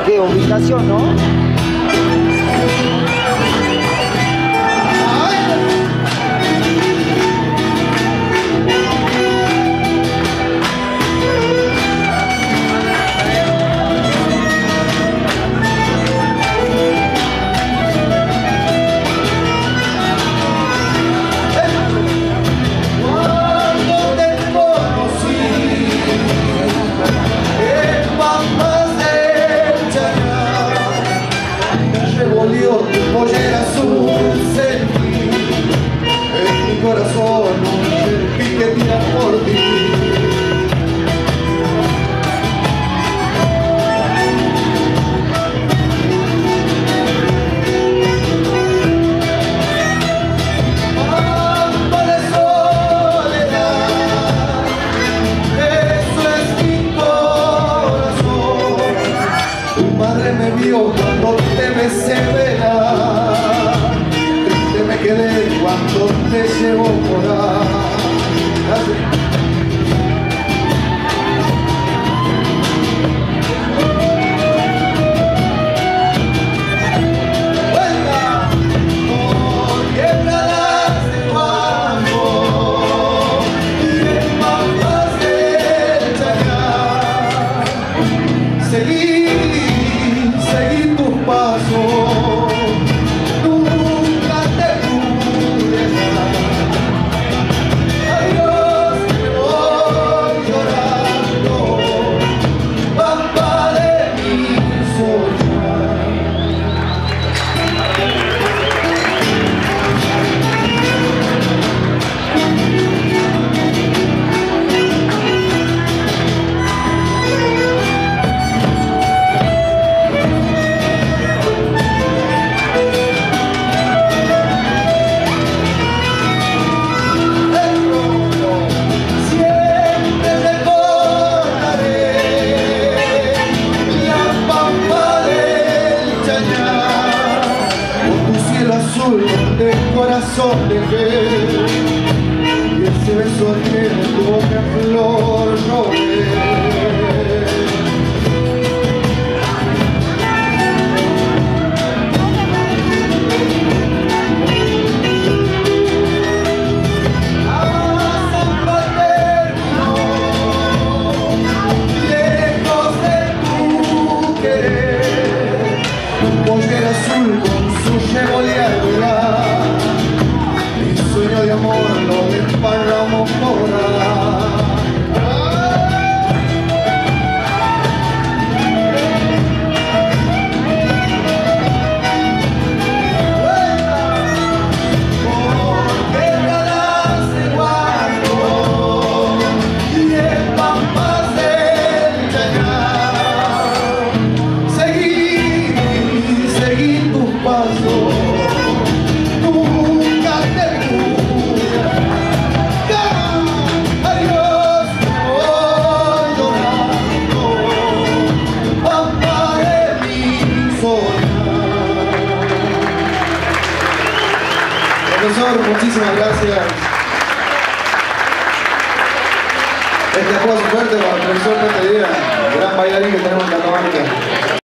qué ubicación, ¿no? Tu pollera azul sentí en mi corazón un pique tira por ti. Hambre de soledad, eso es mi corazón. Tu madre me vio cuando te besé, me quedé cuando te llevo por ahí. Por quebradas de Guapo y en Pampas del Chayán, seguí tus pasos. De corazón de ver y ese beso que de tu boca flor lloré. Lejos de tu querer, un pollera azul con su Chevrolet. Sueño de amor lo desparramos por ahí. Por quebradas de Guapo y en Pampas del Chayán, seguí tus pasos. Profesor, muchísimas gracias. Este aplauso fuerte para el profesor Peter Díaz, gran bailarín que tenemos en Catamarca.